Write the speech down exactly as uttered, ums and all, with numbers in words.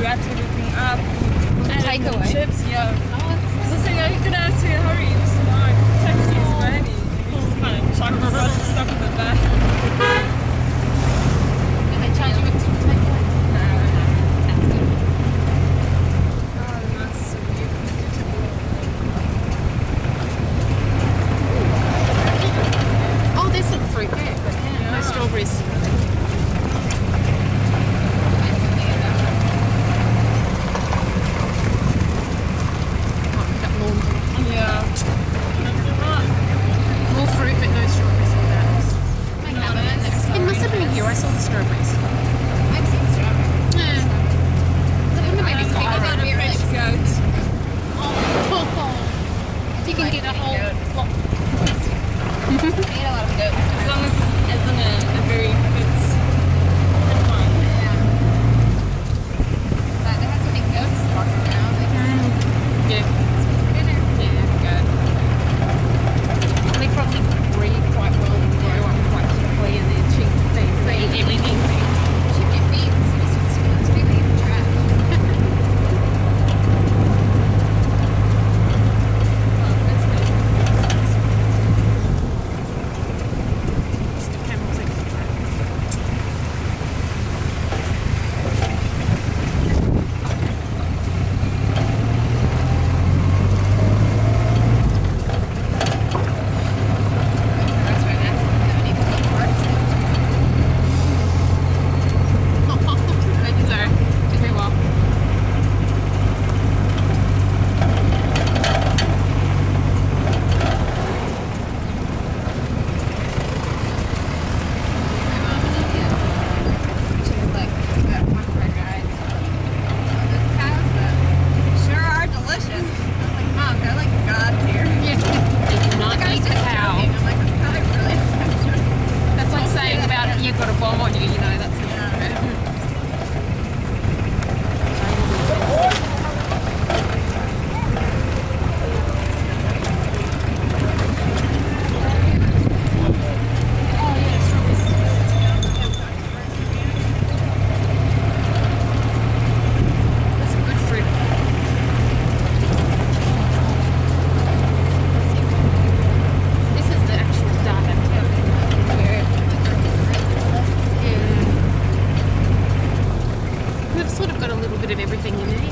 wrapped everything up. And Takeaway. chips. Yeah. Oh, So I said, yeah, you could ask to hurry. This is mine. Taxi is ready. You just kind of chuck the brush and stuff in the back. and they charge you with takeaway? No, no. That's good. Oh, that's so beautiful. Oh, there's some fruit there, but yeah, no Yeah. strawberries. Oh, we got more, Yeah. more fruit, but no strawberries on that. Might have it next It time. must have been here. I saw the strawberries. I've seen strawberries. Yeah. I wonder maybe I five. don't know. A French goat. Oh, you can get a whole lot. I ate a lot of goats. As long as it isn't a, a very fit one. Yeah. But they had so many goats walking around. They just Yeah. dinner. Yeah, good. They probably breed quite well and grow up quite quickly and they're cheap to feed. They eat everything. Chicken feet. It's just it's really trash. Oh, that's good. Mister Camel's extra. That's right. That's I need to go to work. So, did we well? My mom and India. She was like, "We got one for a guide." Oh, those cows that sure are delicious. I was like, Mom, they're like gods here. Yeah. They do not Like, I was eat a just cow. joking. I'm like, "It's probably really expensive." That's like saying about you've got a bomb on you, you know, that's not Yeah. good. Oh, yeah, strawberries. That's some good fruit. This is the actual data. Yeah. We've sort of got a little bit of everything in there.